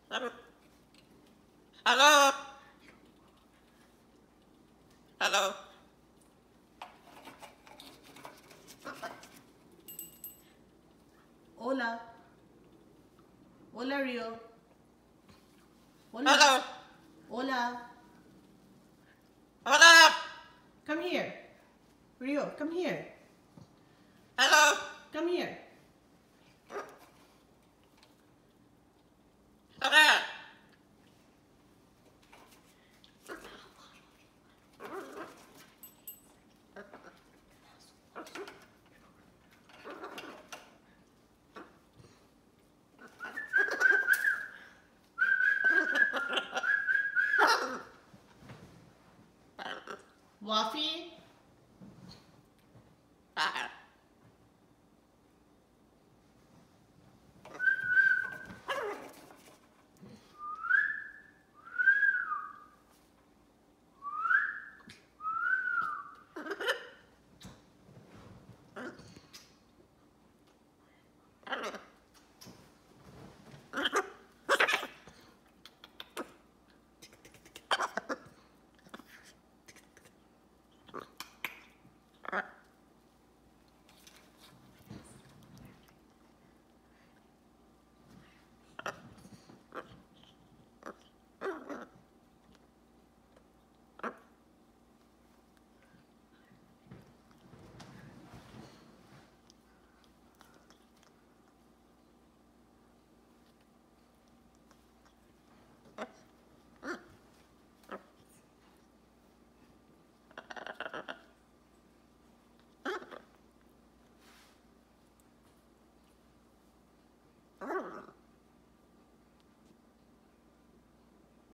Hello? Hello? Hello? Hola. Hola, Rio. Hola. Hello? Hola. Hello? Come here. Rio, come here. Hello? Come here. Hello? Waffy. Hello?